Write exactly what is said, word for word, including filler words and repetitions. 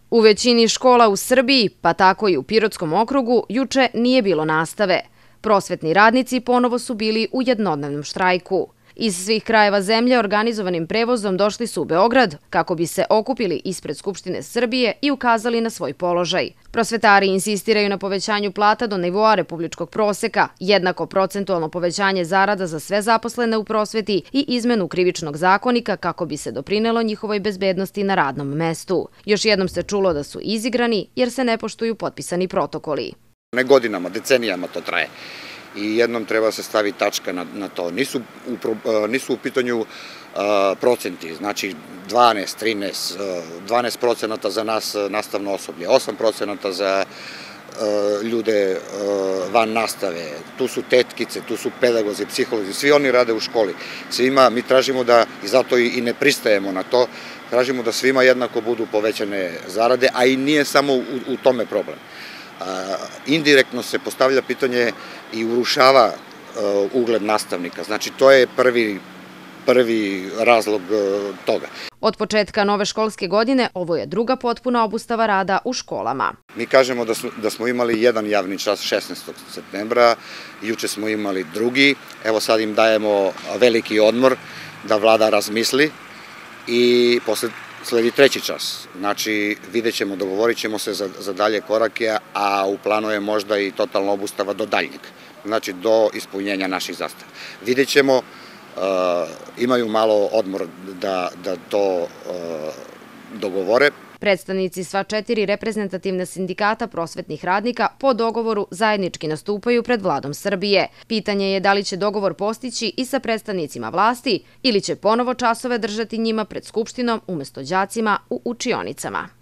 U većini škola u Srbiji, pa tako i u Pirotskom okrugu, juče nije bilo nastave. Prosvetni radnici ponovo su bili u jednodnevnom štrajku. Iz svih krajeva zemlje organizovanim prevozom došli su u Beograd kako bi se okupili ispred Skupštine Srbije i ukazali na svoj položaj. Prosvetari insistiraju na povećanju plata do nivoa republičkog proseka, jednako procentualno povećanje zarada za sve zaposlene u prosveti i izmenu krivičnog zakonika kako bi se doprinelo njihovoj bezbednosti na radnom mestu. Još jednom se čulo da su izigrani jer se ne poštuju potpisani protokoli. Ne godinama, decenijama to traje. I jednom treba se staviti tačka na, na to. Nisu u, nisu u pitanju uh, procenti, znači dvanaest, trinaest, dvanaest procenata za nas nastavno osoblje, osam procenata za uh, ljude uh, van nastave, tu su tetkice, tu su pedagozi, psiholozi, svi oni rade u školi. Svima mi tražimo da, i zato i, i ne pristajemo na to, tražimo da svima jednako budu povećane zarade, a i nije samo u, u tome problem. Uh, indirektno se postavlja pitanje i urušava uh, ugled nastavnika. Znači, to je prvi, prvi razlog uh, toga. Od početka nove školske godine ovo je druga potpuna obustava rada u školama. Mi kažemo da smo, da smo imali jedan javni čas šesnaestog septembra, juče smo imali drugi, evo sad im dajemo veliki odmor da vlada razmisli i posle sledi treći čas. Znači, vidjet ćemo, dogovorit ćemo se za, za dalje korake, a u planu je možda i totalna obustava do daljnjeg. Znači, do ispunjenja naših zastava. Vidjet ćemo, uh, imaju malo odmor da, da to uh, dogovore. Predstavnici sva četiri reprezentativna sindikata prosvetnih radnika po dogovoru zajednički nastupaju pred vladom Srbije. Pitanje je da li će dogovor postići i sa predstavnicima vlasti ili će ponovo časove držati njima pred Skupštinom umesto đacima u učionicama.